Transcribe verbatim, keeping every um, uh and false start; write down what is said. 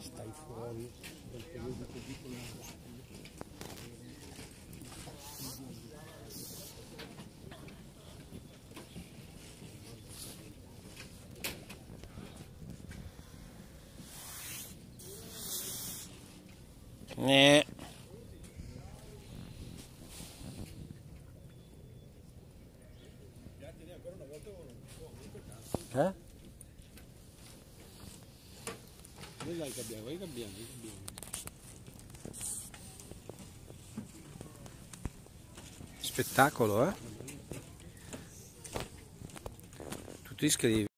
stai fuori dal periodo così con la... Eh. Eh? Noi dai che abbiamo, che abbiamo, che abbiamo. Spettacolo, eh? Tu ti iscrivi.